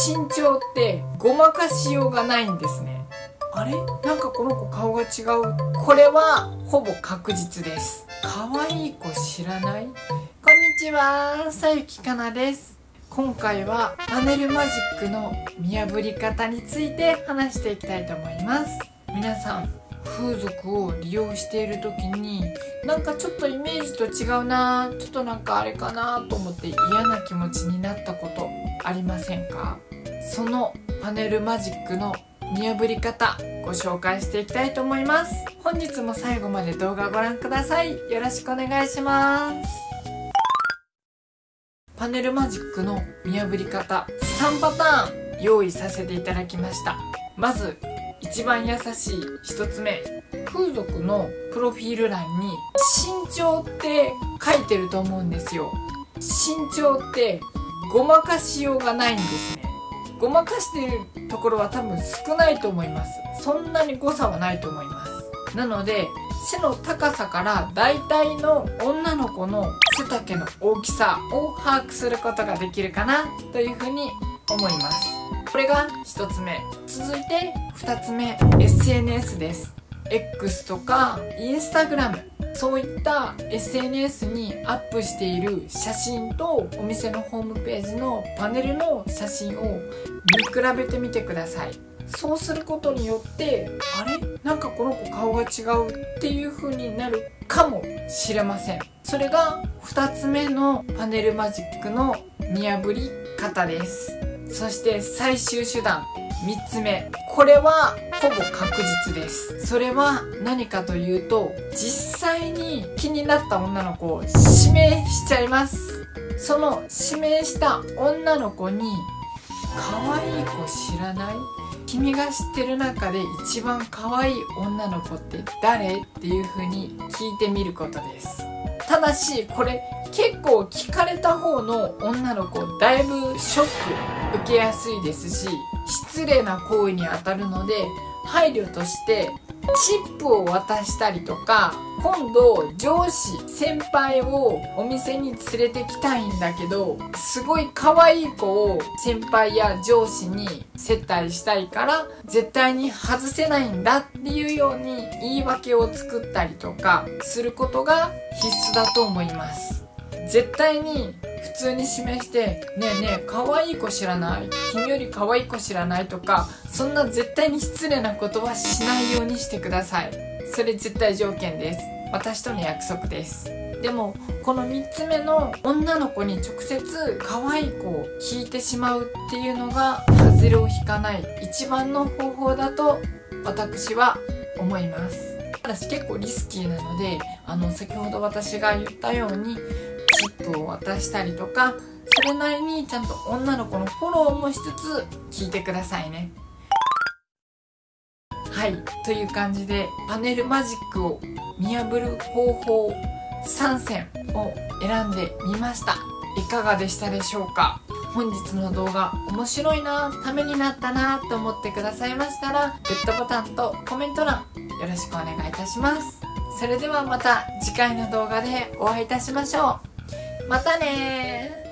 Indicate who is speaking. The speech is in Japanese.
Speaker 1: 身長ってごまかしようがないんですね。あれなんかこの子顔が違う。これはほぼ確実です。可愛い子知らない？こんにちは、さゆきかなです。今回はパネルマジックの見破り方について話していきたいと思います。皆さん、風俗を利用している時になんかちょっとイメージと違うな、ちょっとなんかあれかなと思って嫌な気持ちになったことありませんか？そのパネルマジックの見破り方ご紹介していきたいと思います。本日も最後まで動画ご覧ください。よろしくお願いします。パネルマジックの見破り方3パターン用意させていただきました。まず一番優しい1つ目、風俗のプロフィール欄に身長って書いてると思うんですよ。身長ってごまかしようがないんですね。ごまかしてるところは多分少ないと思います。そんなに誤差はないと思います。なので背の高さから大体の女の子の背丈の大きさを把握することができるかなというふうに思います。これが1つ目。続いて2つ目、 SNS です。 X とか Instagram、 そういった SNS にアップしている写真とお店のホームページのパネルの写真を見比べてみてください。そうすることによってあれなんかこの子顔が違うっていう風になるかもしれません。それが2つ目のパネルマジックの見破り方です。そして最終手段3つ目、これはほぼ確実です。それは何かというと、実際に気になった女の子を指名しちゃいます。その指名した女の子に可愛い子知らない？君が知ってる中で一番可愛い女の子って誰？っていう風に聞いてみることです。ただしこれ結構聞かれた方の女の子だいぶショック受けやすいですし、失礼な行為にあたるので配慮としてチップを渡したりとか、今度上司先輩をお店に連れてきたいんだけどすごい可愛い子を先輩や上司に接待したいから絶対に外せないんだっていうように言い訳を作ったりとかすることが必須だと思います。絶対に普通に指名して「ねえねえ可愛い子知らない？君より可愛い子知らない？」とか、そんな絶対に失礼なことはしないようにしてください。それ絶対条件です。私との約束です。でもこの3つ目の女の子に直接可愛い子を聞いてしまうっていうのが外れを引かない一番の方法だと私は思います。ただし結構リスキーなので、先ほど私が言ったようにチップを渡したりとか、それなりにちゃんと女の子のフォローもしつつ聞いてくださいね。はい、という感じでパネルマジックを見破る方法3選を選んでみました。いかがでしたでしょうか？本日の動画面白いな、ためになったなと思ってくださいましたらグッドボタンとコメント欄よろしくお願いいたします。それではまた次回の動画でお会いいたしましょう。またねー。